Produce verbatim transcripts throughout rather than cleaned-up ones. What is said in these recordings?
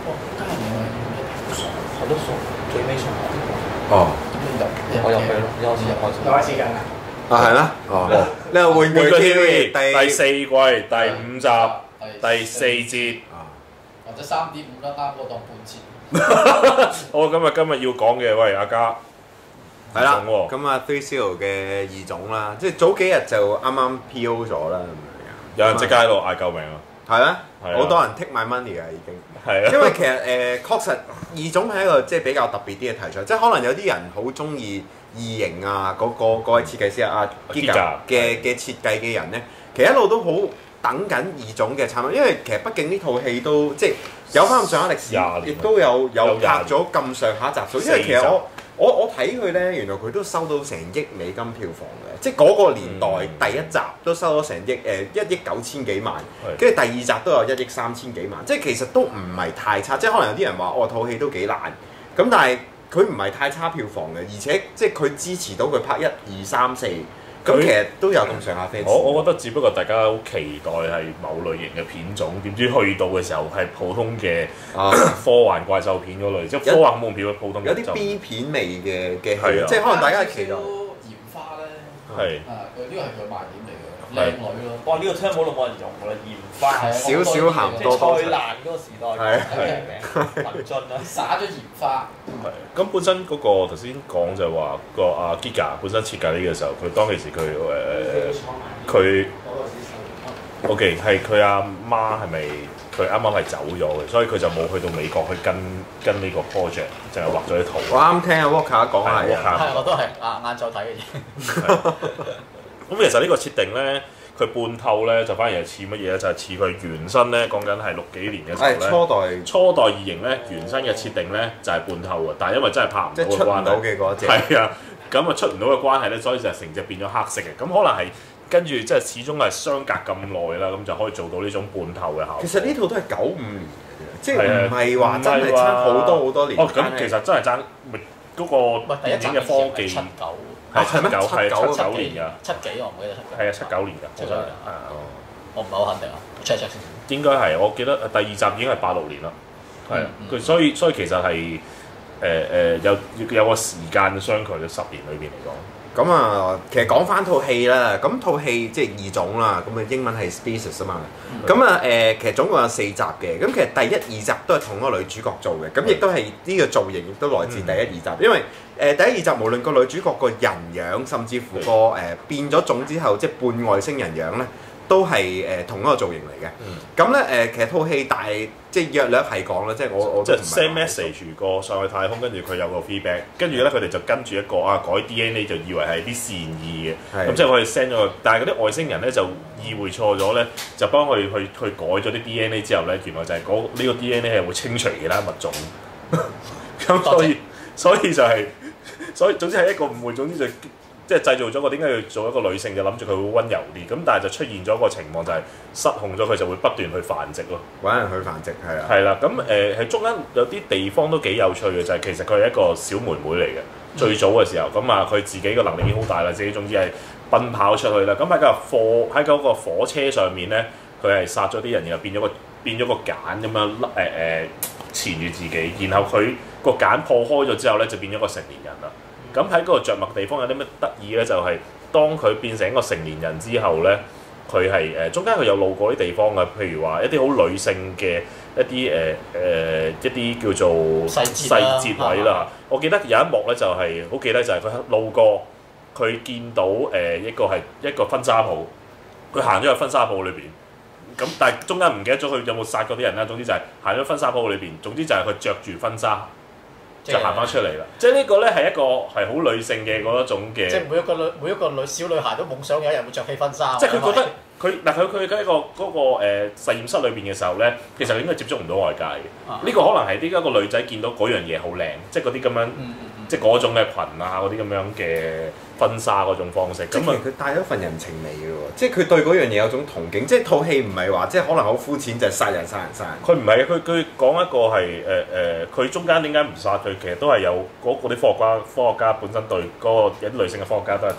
家人係係都送最尾送哦， 我入去咯，一開始入開始。 又開始緊啦。 啊係咩？哦，呢個玩具 T V 第第四季第五集第四節。 或者三點五啦，啱嗰當半節。 我今日今日要講嘅，喂阿嘉， 係啦， 喎咁啊 Three Zero 嘅異種啦，即係早幾日就啱啱 P O 咗啦， 有人即刻喺度嗌救命啊！ 係啊， 係啊好多人 take my money 啊已經。 係啊， 因為其實誒、呃、確實異種係一個即係比較特別啲嘅題材，即係可能有啲人好中意異形啊嗰、那個嗰位設計師啊 Giga 嘅嘅設計嘅人咧，其實一路都好等緊異種嘅產品，因為其實畢竟呢套戲都即係有翻咁上下歷史，亦都有有拍咗咁上下集數，因為其實我我我睇佢咧，原來佢都收到成億美金票房嘅，即係嗰個年代、嗯、第一集都收咗成億誒一億九千幾萬，跟住第二集都有一億三千幾萬，即係其實都唔係太差，即係可能有啲人話我套戲都幾爛，咁但係佢唔係太差票房嘅，而且即係佢支持到佢拍一二三四。咁其實都有咁上下 fans。 我我覺得只不過大家好期待係某類型嘅片種，點知去到嘅時候係普通嘅科幻怪獸片嗰類，即係科幻恐怖片嘅普通。 有啲 B 片味嘅嘅戲， 即係可能大家期待。 鹽花咧， 係啊，佢呢個係佢賣點嚟嘅，靚女咯。 哇！呢個聽冇諗冇人用㗎啦，鹽花少少鹹多多。 即係蔡瀾嗰個時代嘅文進啊， 灑咗鹽花。 係，咁本身嗰個頭先講就話個阿 Giga 本身設計呢個時候，佢當其時佢誒佢 OK 係佢阿媽係咪佢啱啱係走咗嘅，所以佢就冇去到美國去跟跟呢個 project，淨係畫咗啲圖。 我啱聽阿 Walker 講係係我都係晏晏晝睇嘅啫。 咁其實呢個設定咧，佢半透咧就反而係似乜嘢咧？就係似佢原身咧，講緊係六幾年嘅時候咧。 初代初代異形咧，原身嘅設定咧就係半透嘅，但係因為真係拍唔到嘅關係， 嘅嗰隻係啊，咁啊出唔到嘅關係咧，所以就成隻變咗黑色嘅。咁可能係跟住即係始終係相隔咁耐啦，咁就可以做到呢種半透嘅效果。 其實呢套都係九五年嘅，即係唔係話真係差好多好多年。 哦，咁其實真係爭嗰個電影嘅科技。 七九係七九係七九年㗎， 七幾我唔記得七九。 係啊，七九年㗎， 七九年係啊，我唔係好肯定啊，check check 先。 應該係，我記得第二集已經係八六年啦，係啊，佢所以所以其實係誒誒有有個時間相距嘅十年裏邊嚟講。 咁啊，其實講翻套戲啦，咁套戲即係異種啦，咁啊英文係 Species 啊嘛。咁啊誒，其實總共有四集嘅，咁其實第一二集都係同一個女主角做嘅，咁亦都係呢個造型亦都來自第一二集，因為誒第一二集無論個女主角個人樣，甚至乎個誒變咗種之後，即係半外星人樣咧，都係誒同一個造型嚟嘅。咁咧誒，其實套戲大即係約略係講啦，即係我我即係 send message 過上去太空，跟住佢有個 feedback，跟住咧佢哋就跟住一個啊改 D N A 就以為係啲善意嘅，咁即係佢哋 send 咗個，但係嗰啲外星人咧就意會錯咗咧，就幫佢去去改咗啲 D N A 之後咧，原來就係嗰呢個 D N A 係會清除其他物種，咁所以所以就係、是、所以總之係一個誤會，總之就。即係製造咗個點解要做一個女性，就諗住佢會溫柔啲，咁但係就出現咗一個情況就係失控咗，佢就會不斷去繁殖咯。 揾人去繁殖係啊。 係啦，咁誒係中間有啲地方都幾有趣嘅，就係、是、其實佢係一個小妹妹嚟嘅。最早嘅時候，咁啊佢自己個能力已經好大啦，自己總之係奔跑出去啦。咁喺個貨喺嗰個火車上面咧，佢係殺咗啲人，然後變咗個變咗個繭咁樣誒誒纏住自己，然後佢個繭破開咗之後咧，就變咗個成年人啦。咁喺嗰個着墨地方有啲咩得意咧？就係、是、當佢變成一個成年人之後咧，佢係誒中間佢有路過啲地方嘅，譬如話一啲好女性嘅一啲誒誒一啲叫做細節細節位啦。我記得有一幕咧就係、是、好記得就係佢路過，佢見到誒、呃、一個係一個婚紗鋪，佢行咗入婚紗鋪裏邊。咁但係中間唔記得咗佢有冇殺過啲人啦。總之就係行咗婚紗鋪裏邊，總之就係佢着住婚紗。就行翻出嚟啦！即係呢個咧係一個係好女性嘅嗰一種嘅。 即係每一個女每一個女小女孩都夢想有一日會着起婚紗。 即係佢覺得佢嗱佢佢喺個嗰個誒實驗室裏邊嘅時候咧，其實應該接觸唔到外界嘅。呢、啊、個可能係呢一個女仔見到嗰樣嘢好靚，即係嗰啲咁樣，嗯嗯嗯即係嗰種嘅裙啊，嗰啲咁樣嘅婚紗嗰種方式。咁啊， 佢帶咗份人情味嘅喎，即係佢對嗰樣嘢有種憧憬。即係套戲唔係話即係可能好膚淺，就係、是、殺人殺人殺人。 佢唔係佢佢講一個係誒誒，佢、呃、中間點解唔殺佢？其實都係有嗰啲科學家科學家本身對嗰、那個有啲女性嘅科學家都係當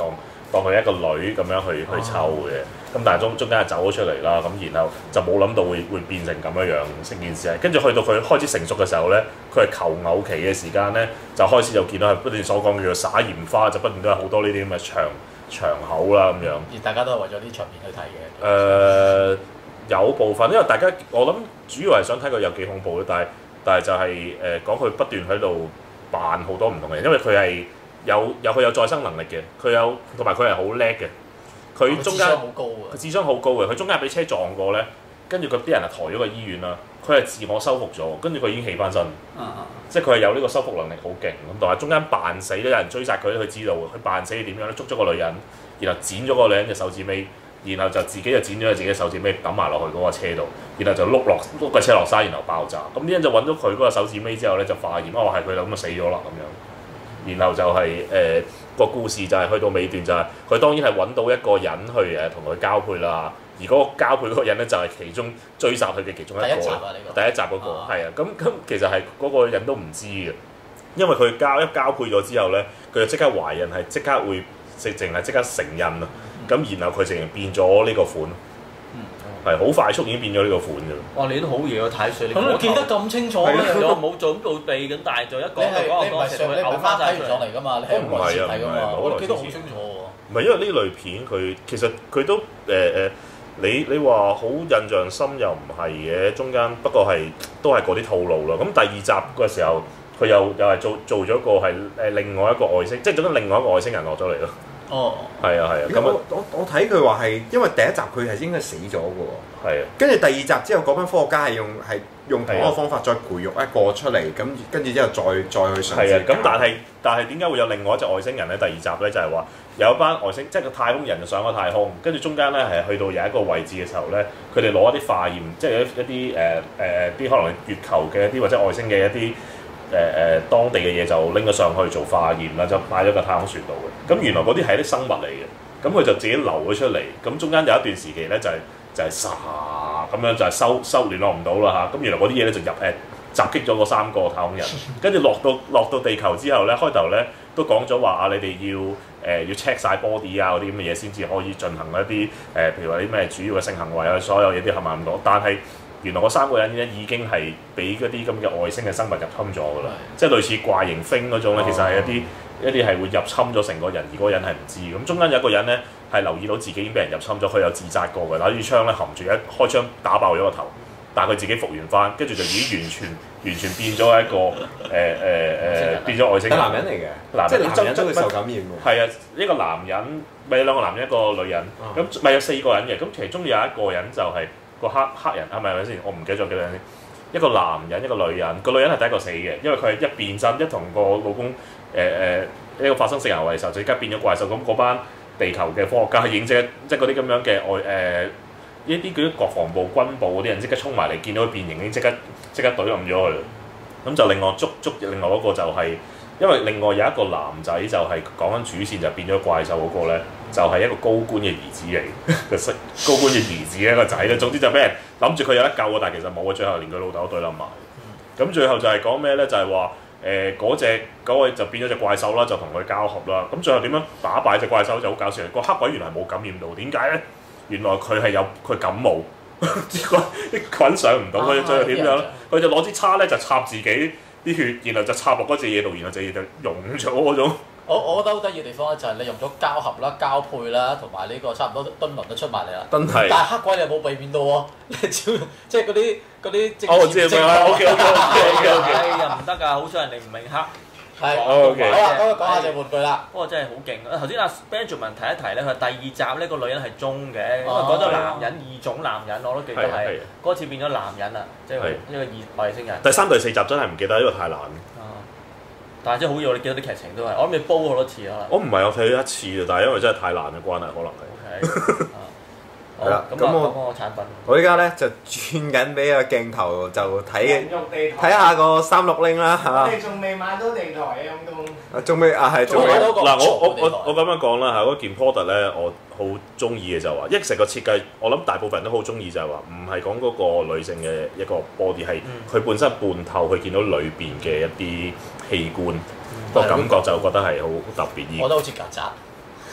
當佢一個女咁樣去去湊嘅。咁但係中中間就走咗出嚟啦，咁然後就冇諗到會會變成咁樣樣成件事係，跟住去到佢開始成熟嘅時候咧，佢係求偶期嘅時間咧，就開始就見到係不斷所講叫做灑鹽花，就不斷都有好多呢啲咁嘅長長口啦咁樣。 而大家都係為咗啲場面去睇嘅。 誒、呃、有部分，因為大家我諗主要係想睇佢有幾恐怖咯，但係但係就係誒講佢不斷喺度扮好多唔同嘅人，因為佢係有有佢有再生能力嘅，佢有同埋佢係好叻嘅。佢中間好高啊！ 佢智商好高嘅，佢中間俾車撞過咧，跟住佢啲人係抬咗個醫院啦，佢係自我修復咗，跟住佢已經起翻身， 啊、 即係佢係有呢個修復能力好勁咁。同埋中間扮死咧，有人追殺佢，佢知道佢扮死點樣咧，捉咗個女人，然後剪咗個女人嘅手指尾，然後就自己就剪咗佢自己嘅手指尾抌埋落去嗰個車度，然後就碌落碌個車落山，然後爆炸。咁啲人就揾到佢嗰個手指尾之後咧，就化驗，哦係佢啦，咁就死咗啦咁樣。然後就係、是、誒。呃個故事就係去到尾段就係、是、佢當然係揾到一個人去誒同佢交配啦，而嗰個交配嗰個人咧就係其中追殺佢嘅其中一個。第一集啊，呢個第一集嗰、那個係啊，咁咁其實係嗰個人都唔知嘅，因為佢交一交配咗之後咧，佢就即刻懷孕，係即刻會直情係即刻成孕啊，咁、嗯、然後佢直情變咗呢個款。係好快速已經變咗呢個款㗎啦！ 哇！你都好嘢喎，睇水你咁你記得咁清楚嘅， 我冇做咁到地咁，但係就一講就講講成佢嘔翻晒上嚟㗎嘛，你係唔係睇㗎嘛？我記得好清楚喎。 唔係因為呢類片佢其實佢都誒誒、呃，你你話好印象深又唔係嘅，中間不過係都係嗰啲套路咯。咁第二集嘅時候，佢又又係做做咗個係誒另外一個外星，即係總之另外一個外星人落咗嚟咯。哦，係啊係啊，咁我我我睇佢話係因為第一集佢係應該死咗嘅喎， 係啊， 跟住第二集之後嗰班科學家係用係用同一個方法再培育一個出嚟，咁跟住之後再再去嘗試。 係啊，咁但係但係點解會有另外一隻外星人咧？第二集咧就係話有一班外星，即係個太空人就上咗太空，跟住中間咧係去到有一個位置嘅時候咧，佢哋攞一啲化驗，即係一一啲誒誒啲可能月球嘅一啲或者外星嘅一啲。誒誒、呃、當地嘅嘢就拎咗上去做化驗啦，就擺咗個太空船度嘅。咁原來嗰啲係啲生物嚟嘅，咁佢就自己流咗出嚟。咁中間有一段時期咧就係、是、就係沙咁樣就係收收聯絡唔到啦嚇。咁原來嗰啲嘢咧就入誒襲擊咗嗰三個太空人，跟住落到落到地球之後咧，開頭咧都講咗話啊，你哋要誒、呃、要 check 晒 body 啊嗰啲咁嘅嘢先至可以進行一啲誒、呃，譬如話啲咩主要嘅性行為啊，所有嘢都冚唪唥唔到，但係。原來嗰三個人咧已經係俾嗰啲咁嘅外星嘅生物入侵咗㗎啦，即係類似怪形星嗰種咧，其實係一啲一啲係會入侵咗成個人，而嗰個人係唔知。咁中間有一個人咧係留意到自己已經俾人入侵咗，佢有自殺過嘅，攞住槍咧含住一開槍打爆咗個頭，但係佢自己復原翻，跟住就已經完全完全變咗一個誒誒誒變咗外星人。 係男人嚟嘅，男即係男人都會受感染喎。 係啊，一個男人咪有兩個男人一個女人，咁咪有四個人嘅，咁其中有一個人就係。個黑黑人係咪咪先？我唔記得咗幾多人先。一個男人，一個女人。個女人係第一個死嘅，因為佢係一變身，一同個老公誒誒、呃、一個發生性行為嘅時候，就即刻變咗怪獸。咁嗰班地球嘅科學家影即即嗰啲咁樣嘅外誒一啲嗰啲國防部、軍部嗰啲人即刻衝埋嚟，見到佢變形已經即刻即刻懟冧咗佢。咁就另外捉捉另外嗰個就係、是。因為另外有一個男仔就係講緊主線就變咗怪獸嗰個咧，就係、是、一個高官嘅兒子嚟嘅，識高官嘅兒子嘅一個仔咧。總之就俾人諗住佢有得救啊，但係其實冇啊，最後連佢老豆都對冧埋。咁最後就係講咩咧？就係話誒嗰隻嗰位就變咗隻怪獸啦，就同佢交合啦。咁最後點樣打敗隻怪獸就好搞笑。個黑鬼原來冇感染到，點解咧？原來佢係有佢感冒，啲菌上唔到，佢、啊、最後點樣咧？佢就攞支叉咧就插自己。啲血，然後就插落嗰隻嘢度，然後隻嘢就溶咗嗰種。 我我覺得好得意嘅地方咧，就係你用咗交合啦、交配啦，同埋呢個差唔多敦倫都出埋嚟啦。敦係。但係黑鬼你冇避免到喎，你只即係嗰啲嗰啲政治正正啊 ，OK OK OK OK， 又唔得㗎，好彩人哋唔明黑。 係。OK。好啊，咁講下隻玩具啦。 不過真係好勁啊！頭先阿 Benjamin 提一提咧，佢第二集呢個女人係中嘅，因為講咗男人異種男人，我都記得係嗰次變咗男人啦，即係一個異外星人。 第三、第四集真係唔記得，因為太難。 但係真係好嘢，你記得啲劇情都係，我諗你煲好多次啦。 我唔係我睇咗一次啊，但係因為真係太難嘅關係，可能係。 係啦，咁我講個產品。 我依家咧就轉緊俾個鏡頭就睇睇下個三六零啦嚇。 我哋仲未買到地台啊，咁都。 啊，仲未啊，係仲未。 嗱，我我我我咁樣講啦嚇，嗰件 product 咧，我好中意嘅就話，一成個設計，我諗大部分人都好中意，就係話唔係講嗰個女性嘅一個 body，係佢本身半透，佢見到裏邊嘅一啲器官，個感覺就覺得係好特別。 我覺得好似曱甴。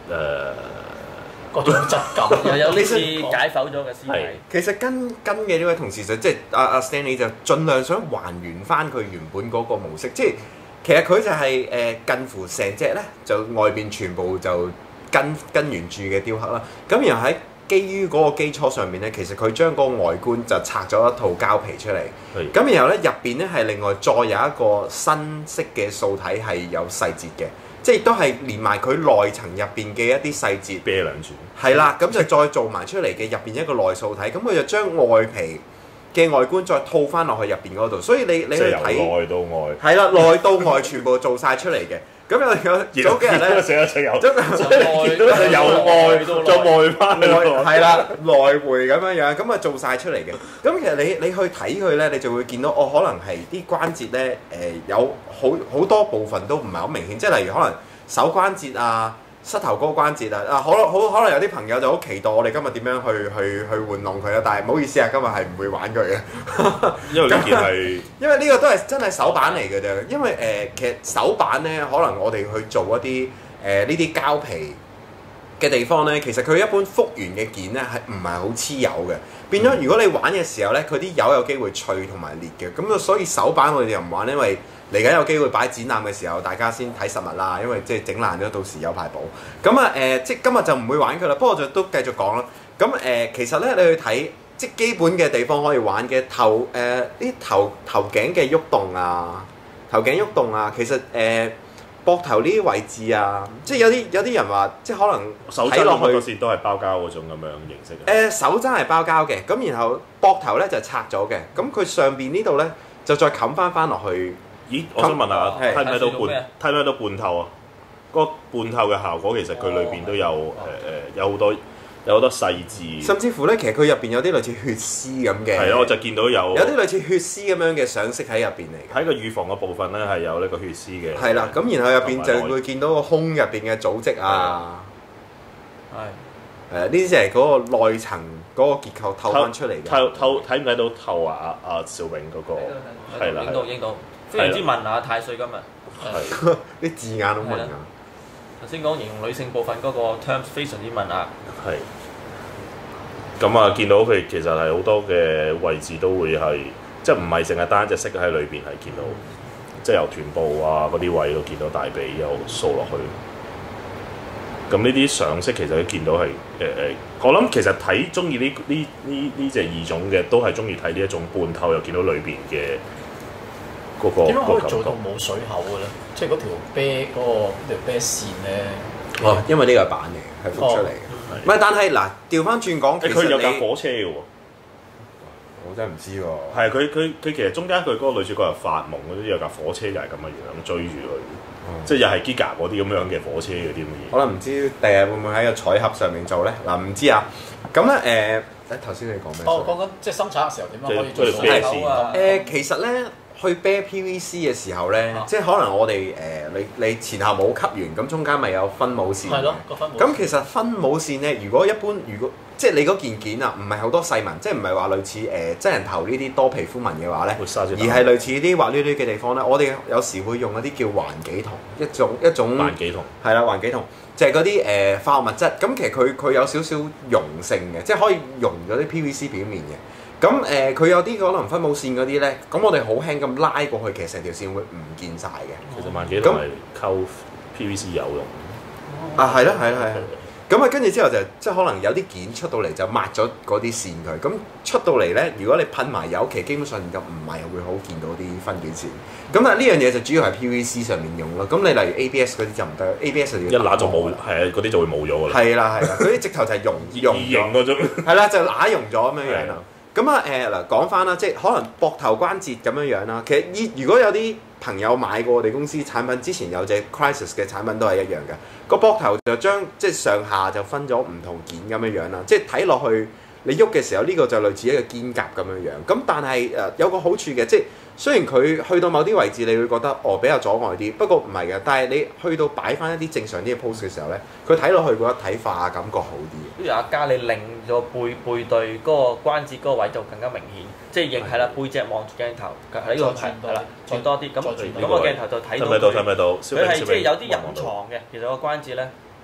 誒嗰種質感， 又有呢次解剖咗嘅屍體。 其實跟跟嘅呢位同事就即係阿阿 Stanley 就盡量想還原翻佢原本嗰個模式，即係其實佢就係、是、誒、呃、近乎成隻咧就外邊全部就跟跟原著嘅雕刻啦。咁然後喺基於嗰個基礎上面咧，其實佢將嗰個外觀就拆咗一套膠皮出嚟。咁的然後咧入邊咧係另外再有一個新式嘅素體係有細節嘅。即係都係連埋佢內層入邊嘅一啲細節， 啤兩住， 係啦，咁就再做埋出嚟嘅入邊一個內素體，咁佢就將外皮嘅外觀再套翻落去入邊嗰度，所以你你去睇， 由內到外， 係啦，內到外全部做晒出嚟嘅。咁有有早幾日咧， 成日成由真係由外再外翻去， 係啦，來回咁樣樣，咁啊做晒出嚟嘅。咁其實你你去睇佢咧，你就會見到哦，可能係啲關節咧，誒、呃、有好好多部分都唔係好明顯，即係例如可能手關節啊、膝頭哥關節啊，啊可能好可能有啲朋友就好期待我哋今日點樣去去去玩弄佢啊，但係唔好意思啊，今日係唔會玩佢嘅， 因為呢件係因為呢個都係真係手板嚟嘅啫，因為誒、呃、其實手板咧，可能我哋去做一啲誒呢啲膠皮嘅地方咧，其實佢一般復原嘅件咧係唔係好黐油嘅，變咗如果你玩嘅時候咧，佢啲油有機會脆同埋裂嘅，咁啊所以手板我哋又唔玩，因為嚟緊有機會擺展覽嘅時候，大家先睇實物啦，因為即係整爛咗，到時有排補。咁啊誒，即係今日就唔會玩佢啦。不過就都繼續講啦。咁誒、呃，其實咧你去睇，即係基本嘅地方可以玩嘅頭誒啲頭頭頸嘅喐動啊，頭頸喐動啊，其實誒膊頭呢啲位置啊，即係有啲有啲人話，即係可能手踭落去嗰時都係包膠嗰種咁樣形式。誒、 呃、手踭係包膠嘅，咁然後膊頭咧就拆咗嘅，咁佢上邊呢度咧就再冚翻翻落去。 咦，我想問下，睇唔睇到半？睇唔睇到半透啊？嗰個半透嘅效果其實佢裏邊都有誒誒、呃，有好多有好多細緻。甚至乎咧，其實佢入邊有啲類似血絲咁嘅。係咯，我就見到有有啲類似血絲咁樣嘅上色喺入邊嚟。喺個預防嘅部分咧，係有呢個血絲嘅。係啦，咁然後入邊就會見到個胸入邊嘅組織啊。係。誒，呢啲就係嗰個內層嗰個結構透翻出嚟嘅。透透睇唔睇到透啊？阿阿小永嗰個係啦， 影到影到。非常之文雅太歲今日， 係啲字眼好文雅。 頭先講形容女性部分嗰個 terms 非常之文雅。 係。咁啊，見到佢其實係好多嘅位置都會係，即係唔係淨係單隻色喺裏邊係見到，即係由臀部啊嗰啲位都見到大髀又掃落去。咁呢啲上色其實都見到係誒誒，我諗其實睇中意呢呢呢呢隻異種嘅，都係中意睇呢一種半透又見到裏邊嘅。點樣可以做到冇水口嘅咧？即係嗰條啤嗰、嗰個條啤線咧。 哦，因為呢個係板嚟嘅，係復出嚟嘅。唔係、哦，但係嗱，調翻轉講，其實佢有架火車嘅喎。我真係唔知喎。係佢佢佢其實中間佢嗰個女主角係發夢嗰啲有架火車又係咁嘅樣追住佢，嗯、即係又係 Giga 嗰啲咁樣嘅火車嗰啲咁嘅嘢。可能唔知第日會唔會喺個彩盒上面做咧？嗱，唔知啊。咁咧誒，誒頭先你講咩？ 哦，講緊即係生產嘅時候點樣可以做水口啊？ 誒、呃，其實咧。去啤 P V C 嘅時候咧，啊、即係可能我哋誒、呃、你你前後冇吸完，咁中間咪有分母線。係咯，個分母。咁其實分母線咧，如果一般如果即係你嗰件件啊，唔係好多細紋，即係唔係話類似誒、呃、真人頭呢啲多皮膚紋嘅話咧，而係類似啲滑溜溜嘅地方咧，我哋有時會用一啲叫環己酮，一種一種環己酮。係啦，環己酮就係嗰啲誒化學物質。咁其實佢佢有少少溶性嘅，即係可以溶咗啲 P V C 表面嘅。咁誒，佢、呃、有啲可能分母線嗰啲咧，咁我哋好輕咁拉過去，其實成條線會唔見晒嘅。其實萬幾同係溝 P V C 有用。啊，係啦，係啦，係啦。咁啊，跟住之後就即係可能有啲件出到嚟就抹咗嗰啲線佢。咁出到嚟咧，如果你噴埋油，其實基本上就唔係會好見到啲分段線。咁但係呢樣嘢就主要係 P V C 上面用咯。咁你例如 A B S 嗰啲就唔得 ，A B S 就要一揦就冇，係啊，嗰啲就會冇咗㗎啦。係啦，係啦，嗰啲直頭就係溶溶型嗰種。係啦，就揦溶咗咁樣樣啦。咁啊誒嗱講翻啦，即係可能膊頭關節咁樣樣啦。其實依如果有啲朋友買過我哋公司產品，之前有隻 Crisis 嘅產品都係一樣嘅。個膊頭就將即係上下就分咗唔同件咁樣樣啦。即係睇落去你喐嘅時候，呢、呢個就類似一個肩胛咁樣樣。咁但係誒、呃、有個好處嘅，即係雖然佢去到某啲位置，你會覺得哦比較阻礙啲，不過唔係嘅。但係你去到擺翻一啲正常啲嘅 pose 嘅時候咧，佢睇落去嗰一體化感覺好啲。不如阿嘉，你擰咗背背對嗰個關節嗰個位就更加明顯，即係認係啦，背脊望住鏡頭喺度係啦，轉多啲咁咁個鏡頭就睇到佢。睇唔睇到？睇唔睇到？佢係即係有啲隱藏嘅，其實個關節咧。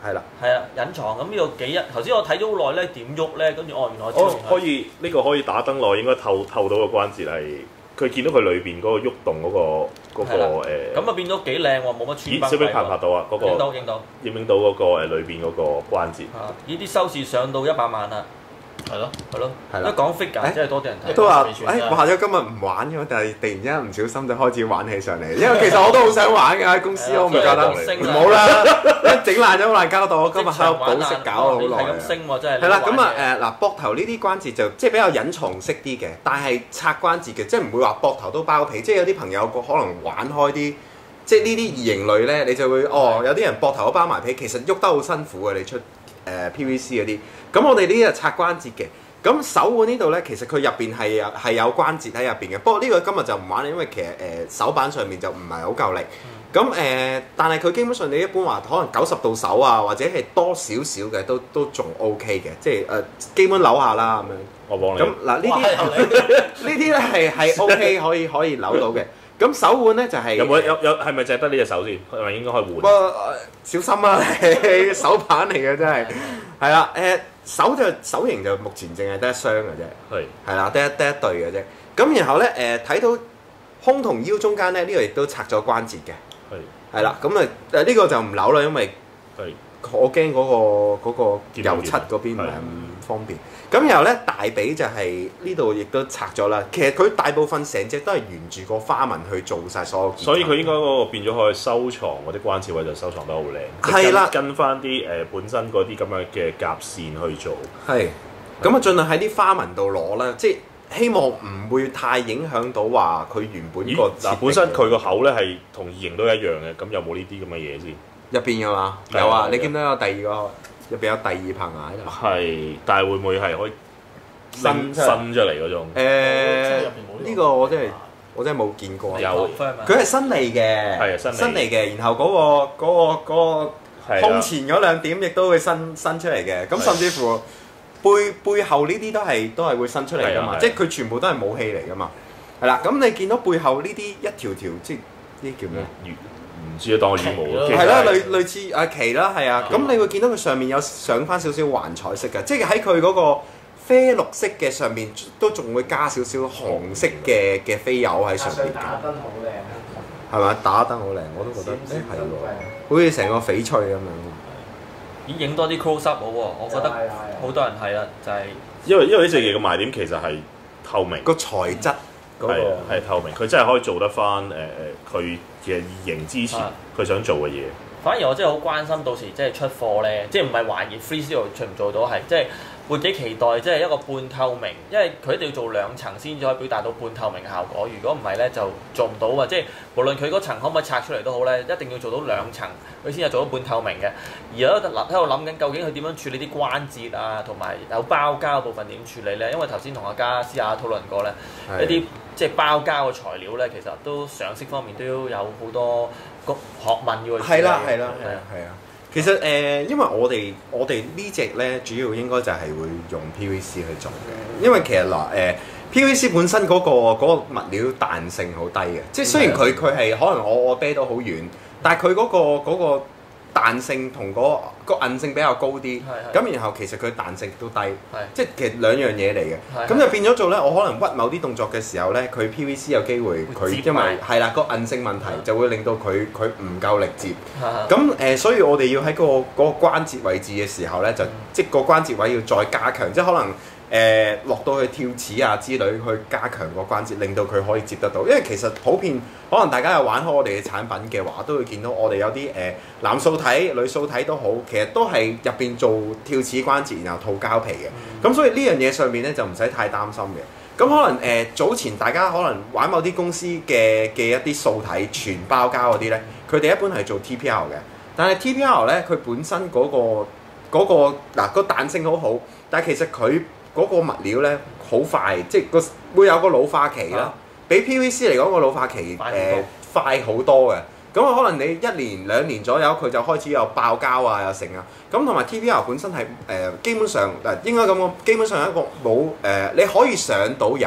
係啦， 係啊，隱藏咁呢度幾日？頭先我睇咗好耐咧，點喐咧？跟住哦，原來哦可以呢、這個可以打燈落，應該透透到個關節係。佢見到佢裏邊嗰個喐動嗰、那個嗰、那個誒， 咁啊變咗幾靚喎，冇乜穿崩。 小兵拍唔拍到啊？嗰、那個影到影到， 影唔影到嗰個誒裏邊嗰個關節？ 啊！呢啲收視上到一百萬啦，係咯係咯， 係啦。 一講 figure 真係多啲人睇。 都話誒話咗今日唔玩嘅，但係突然之間唔小心就開始玩起上嚟。因為其實我都好想玩嘅喺公司，我唔覺得唔好啦，一整爛咗好難交代。我今日喺度保釋搞咗好耐。 係咁升喎，真係。 係啦，咁啊誒嗱，膊頭呢啲關節就即係比較隱藏式啲嘅，但係拆關節嘅，即係唔會話膊頭都包皮。即係有啲朋友個可能玩開啲，即係呢啲異形類咧，你就會哦，有啲人膊頭都包埋皮，其實喐得好辛苦嘅。你出誒 P V C 嗰啲，咁我哋呢啲係拆關節嘅。咁手腕呢度咧，其實佢入邊係有係有關節喺入邊嘅。不過呢個今日就唔玩，因為其實誒、呃、手板上面就唔係好夠力。咁誒、呃，但係佢基本上你一般話可能九十度手啊，或者係多少少嘅都都仲 O K 嘅，即係誒、呃、基本扭下啦咁樣。 我幫你。 咁嗱呢啲呢啲咧係係 O K 可以可以扭到嘅。咁手腕咧就係、是、 有冇有有係咪淨係得呢隻手先？係咪應該可以換？ 不過、呃、小心啊！手板嚟嘅真係係啦誒。手就手型就目前淨係得一雙嘅啫，係係啦，得一得一對嘅啫。咁然後咧誒睇到胸同腰中間咧，呢個亦都拆咗關節嘅，係係啦。咁啊誒呢個就唔扭啦，因為我驚嗰個嗰個油漆嗰邊唔係咁方便。咁然後咧大髀就係呢度亦都拆咗啦。其實佢大部分成隻都係沿住個花紋去做晒所有。 所以佢應該嗰個變咗可以收藏嗰啲關節位就收藏得好靚。 係啦， 跟翻啲誒本身嗰啲咁樣嘅夾線去做。 係。咁啊，盡量喺啲花紋度攞啦，即係希望唔會太影響到話佢原本個。 嗱，本身佢個口咧係同異形都一樣嘅，咁有冇呢啲咁嘅嘢先？ 入邊嘅嘛？有啊，你見到有第二個。入邊有第二棚牙喺度， 係，但係會唔會係可以伸伸出嚟嗰種？ 誒，呢個我真係我真係冇見過。 有， 佢係新嚟嘅， 係新新嚟嘅。然後嗰個嗰個嗰個胸前嗰兩點亦都會伸伸出嚟嘅。咁甚至乎背背後呢啲都係都係會伸出嚟㗎嘛。即係佢全部都係武器嚟㗎嘛。係啦，咁你見到背後呢啲一條條，即係呢啲叫咩？ 唔知啊，當我羽毛咯， 係啦，類類似阿旗啦，係啊，咁你會見到佢上面有上翻少少環彩色嘅，即係喺佢嗰個啡綠色嘅上面都仲會加少少紅色嘅嘅飛油喺上面。 打燈好靚， 係咪？打燈好靚，我都覺得誒係喎，好似成個翡翠咁樣。 咦，影多啲 close up 好喎，我覺得好多人係啊，就係因為因為呢隻嘢嘅賣點其實係透明， 個材質嗰個係透明，佢真係可以做得翻誒誒佢嘅異形之前佢想做嘅嘢。 反而我真係好關心到時即係出貨咧，即係唔係懷疑 freestyle 做唔做到，係即係會幾期待，即係一個半透明，因為佢一定要做兩層先至可以表達到半透明效果。如果唔係咧，就做唔到啊！即係無論佢嗰層可唔可以拆出嚟都好咧，一定要做到兩層，佢先係做到半透明嘅。而喺度喺度諗緊，究竟佢點樣處理啲關節啊，同埋有包膠部分點處理咧？因為頭先同阿嘉私下討論過咧，一啲即係包膠嘅材料咧，其實都上色方面都有好多個學問要去處理。 係啦，係啦，係啊，係啊。其實誒、呃，因為我哋我哋呢隻咧，主要應該就係會用 P V C 去做嘅。因為其實嗱誒、呃、P V C 本身嗰、嗰個嗰個物料彈性好低嘅，即係雖然佢佢係可能我我啤到好遠，但係佢嗰個嗰、嗰個彈性同嗰個韌性比較高啲，咁然後其實佢彈性都低，即係其實兩樣嘢嚟嘅。咁就變咗做咧，我可能屈某啲動作嘅時候咧，佢 P V C 有機會佢因為係啦個韌性問題就會令到佢佢唔夠力接。咁誒、呃，所以我哋要喺、嗰個嗰、嗰個關節位置嘅時候咧，就即係個關節位要再加強，即係可能。誒、呃、落到去跳齒啊之類，去加強個關節，令到佢可以接得到。因為其實普遍可能大家有玩開我哋嘅產品嘅話，都會見到我哋有啲誒、呃、男素體、女素體都好，其實都係入邊做跳齒關節，然後套膠皮嘅。咁、嗯、所以呢樣嘢上面咧就唔使太擔心嘅。咁可能誒、呃、早前大家可能玩某啲公司嘅嘅一啲素體全包膠嗰啲咧，佢哋一般係做 T P R 嘅。但係 T P R 咧，佢本身嗰、嗰個嗰、嗰個嗱、嗰個彈性好好，但係其實佢嗰個物料咧好快，即係個會有個老化期啦。啊、比 P V C 嚟講個老化期誒快好、呃、多嘅。咁啊，可能你一年兩年左右，佢就開始有爆膠啊，又成啊。咁同埋 T P R 本身係誒、呃、基本上誒應該咁講，基本上一個冇誒、呃、你可以上到油，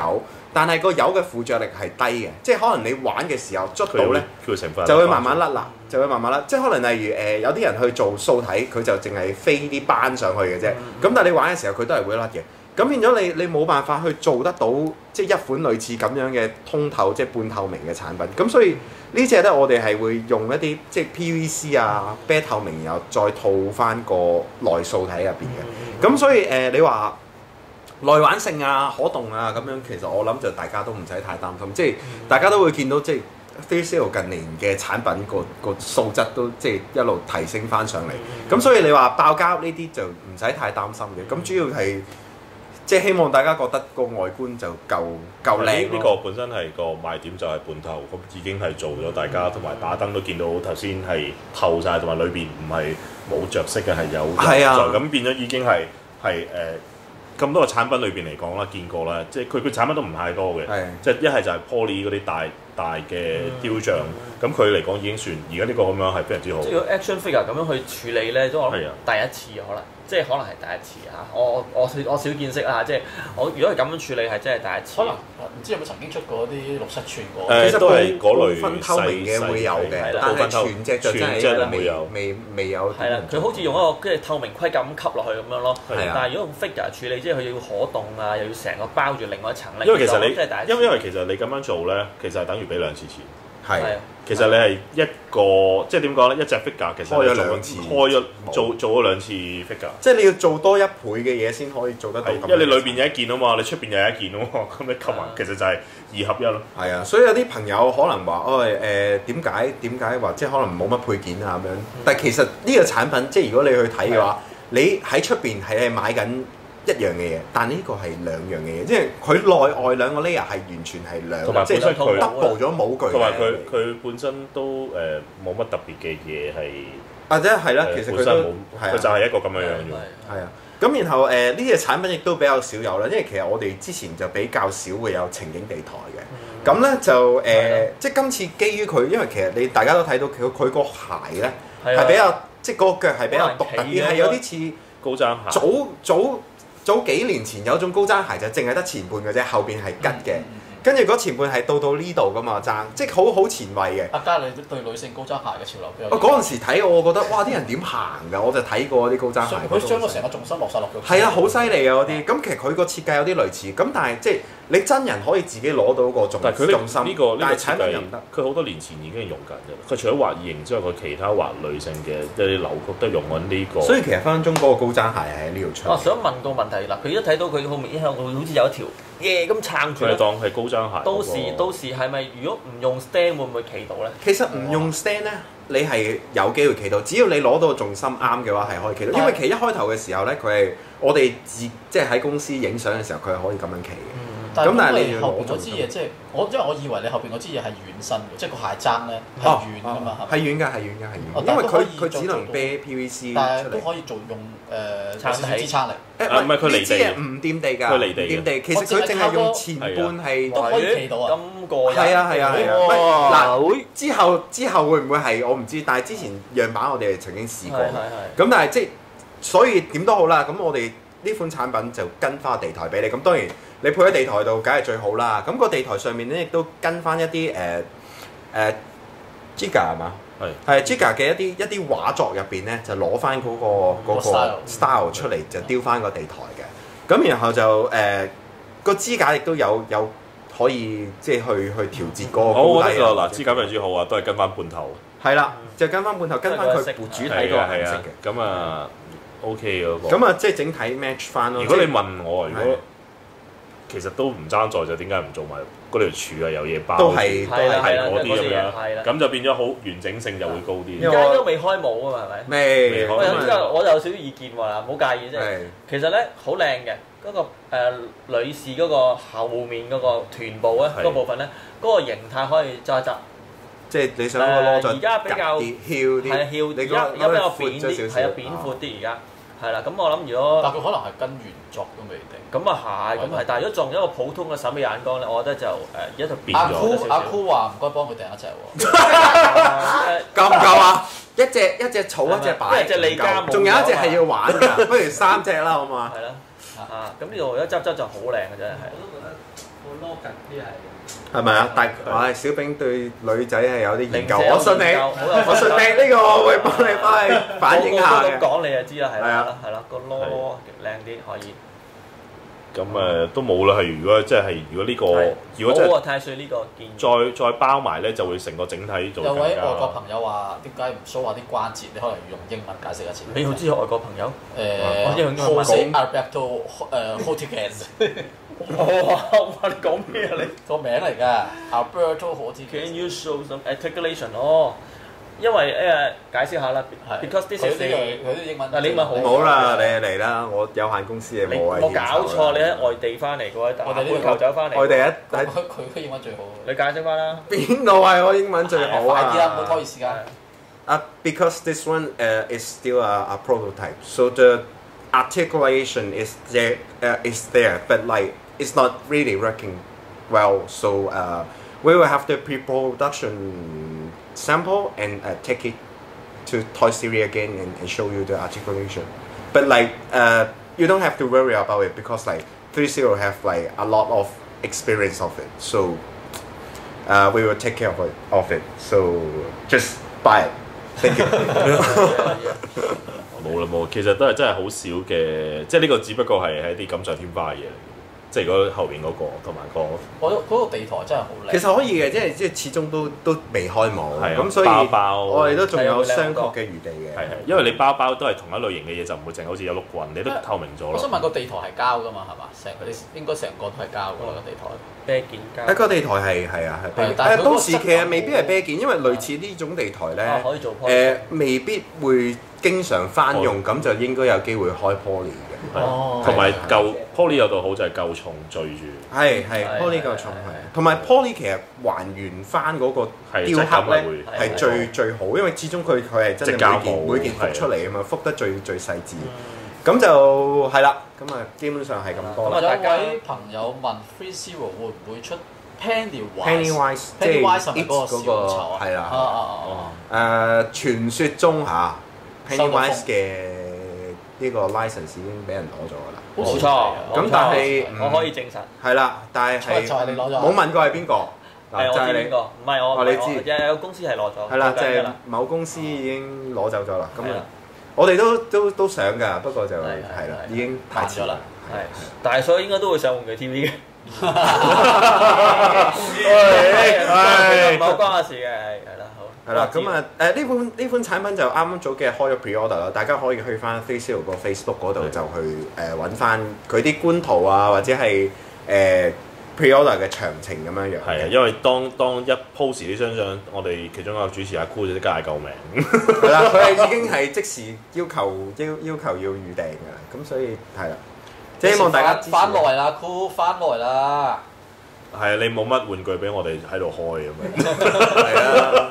但係個油嘅附着力係低嘅，即係可能你玩嘅時候捽到咧， 會就會慢慢甩啦，就會慢慢甩。即係可能例如誒、呃、有啲人去做素體，佢就淨係飛啲斑上去嘅啫。咁、嗯、但係你玩嘅時候，佢都係會甩嘅。咁變咗你你冇辦法去做得到即係一款類似咁樣嘅通透即係半透明嘅產品。咁所以呢隻咧我哋係會用一啲即係 P V C 啊啤透明，然後再套翻個內素體入邊嘅。咁所以誒、呃、你話內玩性啊可動啊咁樣，其實我諗就大家都唔使太擔心，即係大家都會見到即係 FreeStyle 近年嘅產品個個素質都即係一路提升翻上嚟。咁所以你話爆膠呢啲就唔使太擔心嘅。咁主要係。即係希望大家覺得個外觀就夠夠靚。 呢個本身係個賣點就係半透，咁已經係做咗大家，同埋打燈都見到頭先係透晒，同埋裏邊唔係冇着色嘅，係有係啊，咁變咗已經係係誒咁多個產品裏邊嚟講啦，見過啦，即係佢佢產品都唔太多嘅，即係一係就係 Poly 嗰啲大大嘅雕像，咁佢嚟講已經算而家呢個咁樣係非常之好。 即係 action figure 咁樣去處理咧，都我諗第一次可能。即係可能係第一次嚇，我我我我少見識啊！即係我如果係咁樣處理係真係第一次。可能唔知有冇曾經出過啲六七寸過？ 誒， 其實都係嗰類分透明嘅會有嘅，但係全隻就真係未未未有。 係啦，佢好似用一個即係透明盔甲咁吸落去咁樣咯。係啊。但係如果用 figure 處理，即係佢要可動啊，又要成個包住另外一層咧。 因為其實你因為因為其實你咁樣做咧，其實係等於俾兩次錢。係。其實你係一個即係點講咧？一隻 figure 其實開咗兩次，開咗做做咗兩次 figure。 即係你要做多一倍嘅嘢先可以做得到。 因為你裏邊有一件啊嘛，你出邊又有一件啊嘛，咁你吸埋其實就係二合一咯。 係啊，所以有啲朋友可能話：哦誒點解點解話即係可能冇乜配件啊咁樣？但係其實呢個產品即係如果你去睇嘅話，你喺出邊係買緊一樣嘅嘢，但呢個係兩樣嘅嘢，即係佢內外兩個 layer 係完全係兩， 同埋本身佢 double 咗模具， 同埋佢佢本身都誒冇乜特別嘅嘢係， 或者係啦，其實佢都佢就係一個咁樣樣嘅， 係啊。咁然後誒呢隻產品亦都比較少有啦，因為其實我哋之前就比較少會有情景地台嘅，咁咧就誒即係今次基於佢，因為其實你大家都睇到佢佢個鞋咧係比較即係嗰個腳係比較獨特啲，係有啲似高踭鞋， 早早。早幾年前有種高踭鞋就淨係得前半嘅啫，後邊係吉嘅，跟住嗰前半係到到呢度噶嘛踭，即係好好前衞嘅。 阿嘉，你對女性高踭鞋嘅潮流邊有？ 我嗰陣時睇我覺得哇，啲人點行㗎？我就睇過啲高踭鞋。 佢將個成個重心落晒落腳。 係啊，好犀利啊嗰啲。咁其實佢個設計有啲類似，咁但係即係你真人可以自己攞到個重但係佢重心。 呢個呢個產品又唔得。 佢好多年前已經係用緊㗎。佢除咗畫異形之外，佢其他畫女性嘅即係扭曲都用緊呢個。 所以其實分分鐘嗰個高踭鞋係喺呢度出。 我想問個問題嗱，佢一睇到佢好明顯向好似有一條嘢咁撐住。 佢當係高踭鞋。 到時到時係咪如果唔用 stand 會唔會企到咧？ 其實唔用 stand 咧，你係有機會企到，只要你攞到重心啱嘅話係可以企到。因為其實一開頭嘅時候咧，佢係我哋自即係喺公司影相嘅時候，佢係可以咁樣企嘅。 咁但係你後邊嗰支嘢即係我，因為我以為你後邊嗰支嘢係軟身嘅，即係個鞋踭咧係軟㗎嘛， 係軟㗎，係軟㗎，係軟。因為佢佢只能啤 P V C 但係都可以做用誒撐起支撐嚟。 誒唔係佢離地唔掂地㗎， 佢離地唔掂地。其實佢淨係用前半係都可以企到啊。 咁過係啊係啊係啊！嗱之後之後會唔會係我唔知，但係之前樣板我哋曾經試過。咁但係即係所以點都好啦，咁我哋呢款產品就跟翻個地台俾你。咁當然。你配喺地台度，梗係最好啦。咁個地台上面咧，亦都跟翻一啲誒誒 Giga 係嘛？係係 Giga 嘅一啲一啲畫作入邊咧，就攞翻嗰個嗰個 style 出嚟，就雕翻個地台嘅。咁然後就誒個支架亦都有有可以即係去去調節嗰個高低。 我覺得嗱支架非常之好啊，都係跟翻半頭。 係啦，就跟翻半頭，跟翻佢主體個顏色嘅。 咁啊 OK 嗰個。 咁啊，即係整體 match 翻咯。 如果你問我，如果其實都唔爭在就點解唔做埋嗰條柱啊？有嘢包都係都係嗰啲咁樣，咁就變咗好完整性就會高啲。 而家都未開帽啊嘛，係咪？ 未。 我有啲我有少少意見喎，唔好介意啫。其實咧好靚嘅嗰個誒女士嗰個後面嗰個臀部咧嗰部分咧，嗰個形態可以揸一揸。 即係你想個攞就而家比較翹啲， 係啊翹，而家而家比較扁啲，係啊扁闊啲而家。係啦，咁我諗如果， 但佢可能係跟原作都未定。 咁啊係，咁係，但係如果作為一個普通嘅審美眼光咧，我覺得就誒而家就變咗。 阿酷阿酷話唔該幫佢訂一隻喎。 夠唔夠啊？一隻一隻草一隻擺， 一隻利嘉冇， 仲有一隻係要玩㗎，不如三隻啦，好嘛？ 係啦，啊咁呢度一執執就好靚嘅真係。 我都覺得個 logo 啲係係咪啊？但係小炳對女仔係有啲研究， 零舍我信你， 研究好有我信你呢個我會幫你翻去反映下嘅。 咁講你就知啦，係係啊啦，係啦，個 logo 靚啲可以。 咁誒都冇啦，係如果即係如果呢個，如果真係冇喎，太歲呢個建議。 再再包埋咧，就會成個整體做有位更加。 外國朋友話：點解唔 show 下啲關節？你可能要用英文解釋一次。 你好知外國朋友？ 誒用英文 ，Jose Alberto 誒 Ortiz， 哇！你講咩啊你？ 個名嚟㗎 ，Alberto Ortiz。 Can you show some articulation？哦，因為誒解釋下啦，because this 佢 is 啲 the 佢啲英文。 但係你英文好好啦，你嚟啦，我有限公司嘅你冇啊。 冇搞錯，你喺外地翻嚟嗰位打我哋呢個半球走翻嚟， 外地一佢喺佢佢英文最好。 你解釋翻啦。 邊度係我英文最好快啲啦，唔好拖啊？ 延時間。 Uh, because this one uh, is still a, a prototype, so the articulation is there, uh, is there, but like it's not really working well. So uh, we will have the pre-production sample and uh, take it to Toy Story again and, and show you the articulation. But like uh, you don't have to worry about it because like three zero have like a lot of experience of it. So uh, we will take care of it, of it. So just buy it. Thank you. 冇啦冇，其實都係真係好少嘅，即係呢個只不過係係一啲錦上添花嘅嘢嚟嘅。即係如果後邊嗰個同埋個， 我嗰個地台真係好靚。 其實可以嘅，即係即係始終都都未開幕， 係啊咁所以包包我哋都仲有商榷嘅餘地嘅。 係係，因為你包包都係同一類型嘅嘢，就唔會淨係好似有碌棍，你都透明咗我想咯。 問個地台係膠㗎嘛？係嘛？成你應該成個都係膠㗎啦個地台。 啤件膠。 一個地台係係啊係， 係但係佢嗰個誒到時其實未必係質啤件，因為類似呢種地台啊咧， 可以做 poly 誒未必會經常翻用，咁就應該有機會開 poly 嘅。 哦同埋係夠 poly 有度好就係夠重聚住， 係係係 poly 係夠重係係，同埋 poly 其實還原翻嗰個係雕刻咧係係最最好，因為始終佢佢係真係每即係膠布件每件係覆出嚟啊嘛，覆得最最細緻。咁就係啦，咁啊基本上係咁多啦。 有位朋友問 Three Zero 會唔會出 Pennywise 即係 Pennywise 係咪 It 嗰個嗰個小丑啊？ 係啦啊啊啊！ 誒傳說中嚇收到風 Pennywise 嘅呢個 license 已經俾人攞咗㗎啦。 冇錯。 咁但係我可以證實。 係啦，但係係就係你攞咗冇問過係邊個係嗱，就係你我知邊個，唔係我， 哦你知我有有公司係攞咗。 係啦，就係講緊㗎啦某公司已經攞走咗啦。咁係啦啊，我哋都都都想㗎，不過就係係係啦， 係已經太遲啦。 係，但係所以應該都會上玩具 T V 嘅。 唉唔好關我事嘅，係係啦，好。 係啦，咁啊誒呢款呢款產品就啱啱早幾日開咗 pre-order 啦，大家可以去翻 Three Zero 個 Facebook 嗰度就去誒揾翻佢啲官圖啊，或者係誒 pre-order 嘅詳情咁樣樣。 係啊，因為當當一 post 呢張相，我哋其中一個主持阿姑就即刻嗌救命。 係啦，佢係已經係即時要求要要求要預訂㗎啦，咁所以係啦，即係希望大家支持翻來啦，酷翻來啦！ 係啊，你冇乜玩具俾我哋喺度開咁樣。 係啊，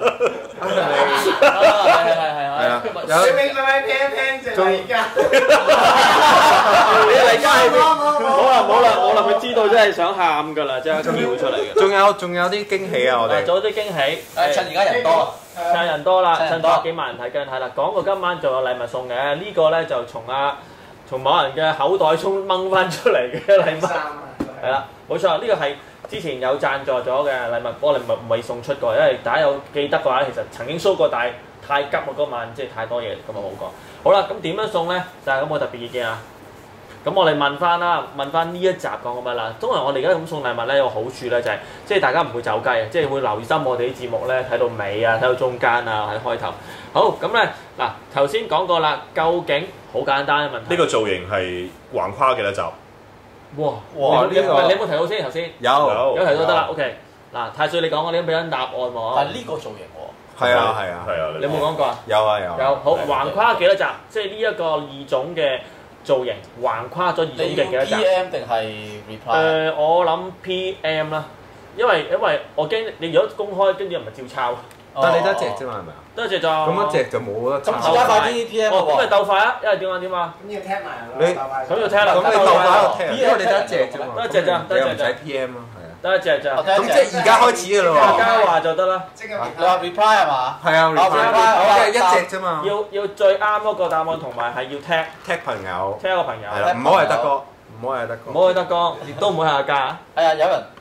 係係係係係啊， 小有明咪咪聽一聽啫，而家。 你而家係冇冇冇好啦好啦好啦，佢知道真係想喊㗎啦，即刻叫出嚟嘅。 仲有仲有啲驚喜啊！我哋做咗啲驚喜， 誒趁而家人多， 趁人多啦， 趁人多趁多幾萬人睇緊係啦。講過今晚仲有禮物送嘅，呢個咧就從啊從某人嘅口袋中掹翻出嚟嘅禮物。 衫啊， 係啦，冇錯，呢個係之前有贊助咗嘅禮物，我哋未未送出過，因為大家有記得嘅話，其實曾經 show 過，但係太急啊嗰晚，即係太多嘢，咁啊冇講。好啦，咁點樣送咧？就係咁冇特別意見啊。咁我哋問翻啦，問翻呢一集講咁乜啦？通常我哋而家咁送禮物咧，有個好處咧就係、是，即係大家唔會走雞啊，即係會留心我哋啲節目咧，睇到尾啊，睇到中間啊，喺開頭。好，咁咧嗱，頭先講過啦，究竟好簡單嘅問題。 呢個造型係橫跨幾多集？ 哇哇呢個你有你有冇提到先頭先？ 有有有提到得啦，OK。嗱，太歲你講我哋都俾緊答案喎。 但係呢個造型喎， 係啊係啊係啊， 你有冇講過啊？ 有啊有啊有，好係橫跨幾多集？即係呢一個二種嘅造型，橫跨咗二種你要嘅幾多集？ P M 定係 reply？ 誒，我諗 P M 啦，因為因為我驚你如果公開，跟住又唔係照抄， 但係你得一隻啫嘛係咪啊？ 得一隻咋？ 咁一隻就冇得咁抄而家快啲 P M 哦，咁咪喎！ 鬥快啊！因為點啊點啊？ 咁要聽埋你咁要聽啦咁你鬥快喺度聽， P M 因為你得一隻啫嘛， 得一隻咋你又唔使得一隻咋 P M 啊，係啊。 得一隻咋？ 我聽咁即係而家開始㗎啦喎。 大家話就得啦。 即刻你話 reply 係嘛？ 係啊 reply， ，reply， 好啊即係一隻啫嘛。 要要最啱嗰個答案，同埋係要 tag tag 朋友， tag 一個朋友， 係啦，唔好係德哥，唔好係德哥。 唔好去德哥，亦都唔好係阿嘉。 係啊，有人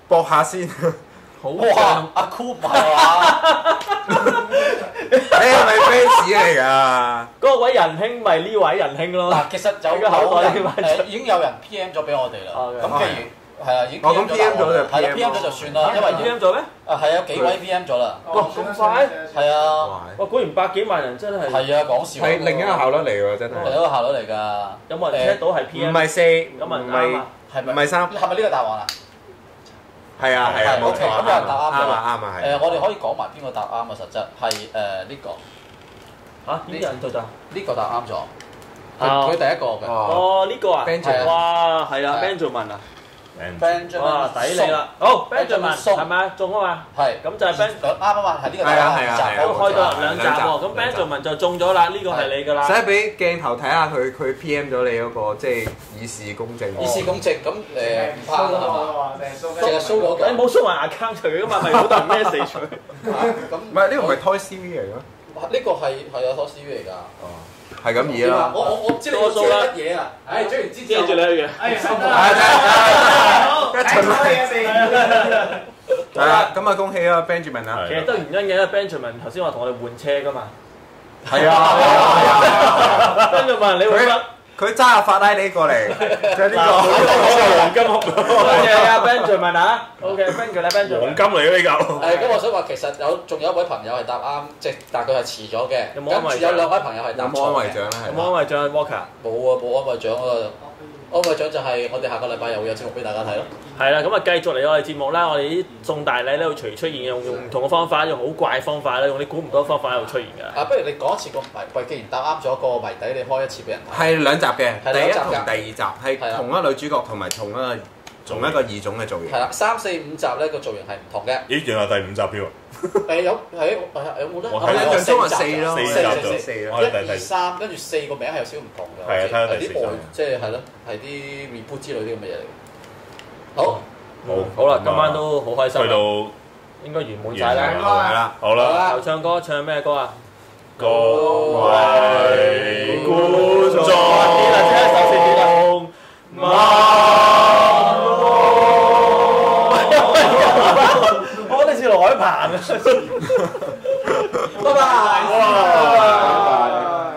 搏下先。 好哇像！ 阿 Cool 唔係嘛？ 你係咪 fans 嚟㗎？ 嗰位仁兄咪呢位仁兄咯。 嗱，其實有個口袋有人誒已經有人 P M 咗俾我哋啦。 哦咁既然係啊，已經哦咁 P M 咗就係啦 P M ，P M 咗就算啦，因為 P M 咗咩？ 啊係有幾位 P M 咗啦。 哇咁快？ 係啊， 哇！果然百幾萬人真係。 係啊，講笑。 係另一個效率嚟喎，真係。 另一個效率嚟㗎。 有冇人 check 到係 P M？ 唔係四， 咁咪唔係啱啊！ 係咪唔係三， 係咪呢個答案啊？ 係啊係啊，冇 OK， 錯， 咁有人答啱啱啊啱啊係。 誒，我哋可以講埋邊個答啱啊？實質係誒呢個嚇邊人做咋？ 呢個答啱咗。佢啊佢第一個嘅。 哦，呢個啊 Benjamin 哇，係啊係 ，Benjamin 啊， Benjamin 哇，抵你啦！好 Benjamin ，Benjamin 係咪啊？中啊嘛， 係咁就係 Ben。 啱啊嘛，係呢個答係啊案。 係啊係啊都開咗兩集兩集喎，咁兩集 Benjamin 就中咗啦，呢個係你㗎啦。 使俾鏡頭睇下佢佢 P M 咗你嗰個即係以示公正。 以示公正，咁誒唔怕啦係嘛？淨係 show 咗你冇 show 埋 account 佢㗎嘛，咪好多人 message 佢。 咁唔係呢個唔係 Toy C V 嚟嘅咩？ 呢個係係啊 Toy C V 嚟㗎。 哦，係咁易啦。 我我我唔知你要遮乜嘢啊？唉，遮完之後遮住你嘅。 哎呀， 一齊啦。係啦，咁啊恭喜啊 Benjamin 啊！ 其實都係原因嘅，因為 Benjamin 頭先話同我哋換車㗎嘛。 係啊係啊 Benjamin 你會乜？ 佢揸下法拉利過嚟，就係呢嗱， 個。 黃金屋。多謝你啊 Benjamin 啊。OK，thank you 啦 Benjamin。 黃金嚟嘅呢嚿。 誒，咁我想話其實有仲有一位朋友係答啱，即係但係佢係遲咗嘅。 有冇安慰獎跟住有兩位朋友係答有錯冇安慰獎咧？ 嘅。 有冇安慰獎 Walker？ 冇啊，冇安慰獎啊！安慰獎就係我哋下個禮拜又會有節目俾大家睇咯。 係啦，咁啊繼續嚟我哋節目啦。我哋啲送大禮咧會隨出現用用唔同嘅方法，用好怪嘅方法咧，用啲估唔到嘅方法喺度出現㗎。 啊，不如你講一次個謎，喂，既然答啱咗個謎底，你開一次俾人睇。 係兩集嘅， 係第一同兩集㗎第二集係係啊同一個女主角同埋同一個同一個異種嘅造型。 係啦，三四五集咧個造型係唔同嘅。 咦，原來第五集票啊！ 誒有係有冇得？ 我我印象中係四咯， 四四集就四四我哋第一二第三，跟住四個名係有少少唔同嘅。 係啊睇下第四集係啲外即係係咯，係啲 reboot 之類啲咁嘅嘢嚟嘅。好， 好好啦，今晚都好開心啦， 去到應該圓滿晒啦。 係啦。 好啦， 又唱歌，唱咩歌啊？ 各位觀眾， 啲啦，即係首四啲啦。我哋似羅海鵬啊！拜拜。 拜拜。